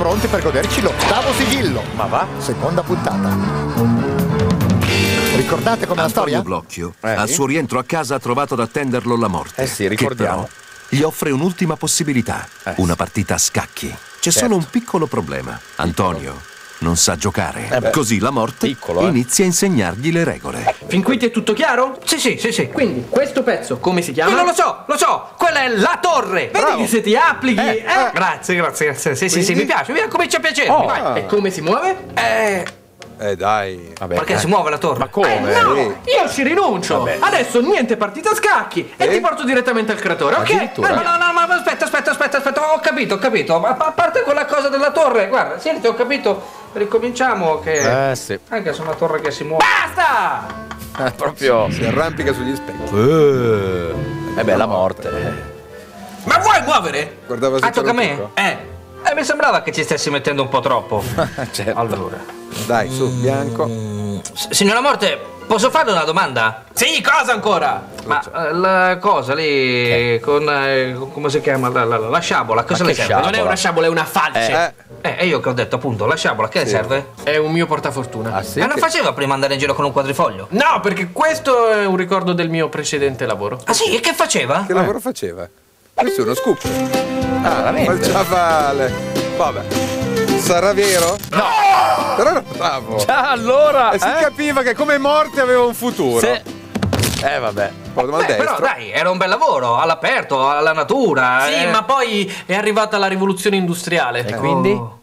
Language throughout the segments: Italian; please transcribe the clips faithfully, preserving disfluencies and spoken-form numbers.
pronti per goderci l'ottavo sigillo. Ma va? Seconda puntata. Ricordate com'è la storia? Antonio Blocchio, Eh, al sì? suo rientro a casa ha trovato ad attenderlo la morte. Eh sì, ricordiamo. Che però gli offre un'ultima possibilità, Eh, una sì. partita a scacchi. C'è Certo. solo un piccolo problema. Antonio non sa giocare. Eh beh. Così la morte Piccolo, eh. inizia a insegnargli le regole. Fin qui ti è tutto chiaro? Sì, sì, sì, sì. Quindi, questo pezzo come si chiama? Quello lo so, lo so, quella è la torre. Vedi che se ti applichi... Eh, eh, Grazie, grazie, grazie. Sì, sì, sì, Quindi? mi piace, mi comincia a piacermi, Oh, vai. e come si muove? Eh, Eh dai. Vabbè, perché eh. si muove la torre? Ma come? Eh, no, sì. io ci rinuncio. Vabbè. Adesso niente partita a scacchi e Eh? ti porto direttamente al creatore, ok? Addirittura? Eh, No, no, no, ma aspetta, aspetta, aspetta, aspetta, ho capito, ho capito. Ma a parte quella cosa della torre, guarda, senti, ho capito. Ricominciamo che... Eh sì. Anche su una torre che si muove. Basta! Eh, proprio. Si arrampica sugli specchi. Eh, eh beh, la morte. Ma vuoi muovere? Guardava se Ah, tocca a c'era un me? trucco. Eh. Eh, mi sembrava che ci stessi mettendo un po' troppo. Certo. Allora. Dai, su, bianco. S- Signora Morte, posso farle una domanda? Sì, cosa ancora? Ma eh, la cosa lì con eh, come si chiama la, la, la sciabola, cosa Ma le che serve? sciabola? Non è una sciabola, è una falce. Eh, Eh, e io che ho detto appunto, la sciabola che le serve? È un mio portafortuna. Ah sì? Ma non Che- faceva prima andare in giro con un quadrifoglio? No, perché questo è un ricordo del mio precedente lavoro. Ah sì, e che faceva? che lavoro faceva? Questo è uno scoop. Ah, veramente? Ma il ciavale. Vabbè. Sarà vero? No! Però era bravo. Ah, allora! E si eh? capiva che come morte aveva un futuro. Se- Eh, vabbè. Porta mal Beh, però destro. dai, era un bel lavoro, all'aperto, alla natura. Sì, eh. ma poi è arrivata la rivoluzione industriale. E quindi? Oh.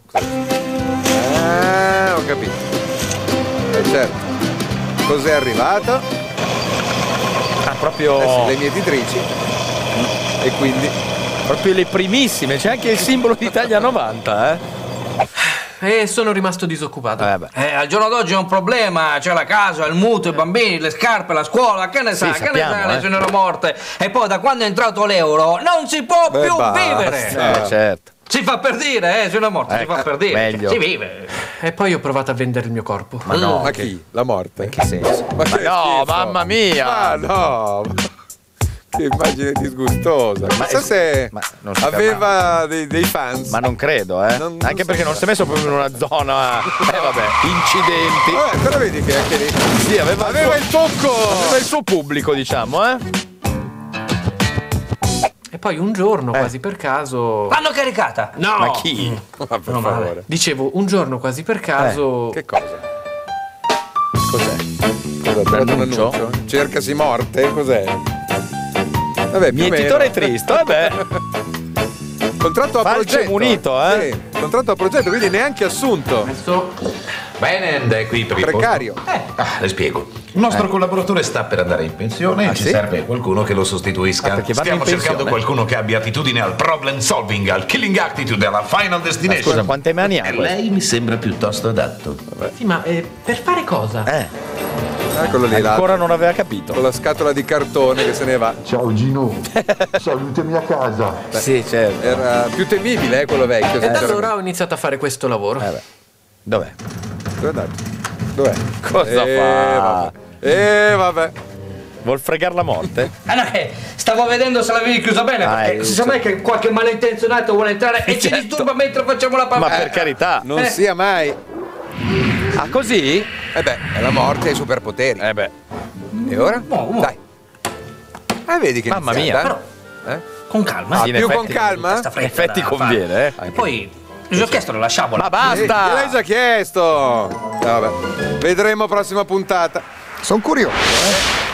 Ah, ho capito. Eh, certo. Cos'è arrivato? Ah, proprio. Eh sì, le mietitrici. E quindi. Proprio le primissime. C'è anche il simbolo d'Italia novanta, eh? E sono rimasto disoccupato. Eh, beh. Eh, al giorno d'oggi è un problema, c'è la casa, il mutuo, i bambini, le scarpe, la scuola, che ne sa, che sappiamo, ne sa, le eh. signora Morte. E poi da quando è entrato l'euro non si può Beh, più basta. vivere. Eh, certo. Si fa per dire, eh, signora Morte, si Ecco, fa per dire. meglio. Si vive. E poi ho provato a vendere il mio corpo. Ma no. Ma chi? La morte? In che senso? Ma che no, schifo. mamma mia! Ah no! Che immagine disgustosa. Ma Chissà è- se ma non si aveva dei, dei fans. Ma non credo, eh. Non- non Anche so. perché non si è messo proprio in una zona. Eh, vabbè, incidenti. Vabbè, però vedi che anche lì Sì, aveva, aveva il, il suo, tocco. aveva il suo pubblico, diciamo, eh. E poi un giorno, quasi per caso. L'hanno caricata. No! Ma chi? Ma per Meno male. favore. Dicevo, un giorno quasi per caso. Che cosa? Cos'è? Cosa, ha trovato un Annuncio? annuncio? Cercasi morte? Cos'è? Vabbè, più o Mietitore meno. triste, vabbè. Contratto a Falce progetto. munito, eh? Sì, contratto a progetto, quindi neanche assunto. Adesso. Bene, ed è qui per il Precario. posto. Ah, le spiego. Il nostro collaboratore sta per andare in pensione Ah, e ci sì? serve qualcuno che lo sostituisca. Ah, perché vanno Stiamo in pensione? cercando qualcuno che abbia attitudine al problem solving, al killing attitude, alla final destination. Scusa, quante mani ha E questo? lei mi sembra piuttosto adatto. Sì, ma eh, per fare cosa? Eh, Eccolo lì, là, ancora non aveva capito. con la scatola di cartone che se ne va. Ciao Gino, salutami a casa. Sì, certo. Era più temibile, eh, quello vecchio. E da sinceramente. allora ho iniziato a fare questo lavoro. Eh beh. Dov'è? Dove è andato? Dov'è? Cosa eh, fa? Vabbè. Eh, vabbè. Vuol fregare la morte? Ah no, che stavo vedendo se l'avevi chiusa bene, Ah, perché è si sa mai che qualche malintenzionato vuole entrare e ci Certo. disturba mentre facciamo la Ma partita. per carità. Non Eh. sia mai. Ah, così? Eh beh, è la morte e i superpoteri. Eh beh. E ora? Mo, mo. Dai. Eh, vedi che Mamma iniziata, mia. eh? Con calma. Ah, Più in con effetti- calma? Questa In fretta effetti da conviene, fare. eh. E poi gli ho chiesto la sciabola. Ma Eh, basta! gliel'hai già chiesto. Eh, vabbè. Vedremo prossima puntata. Sono curioso, eh?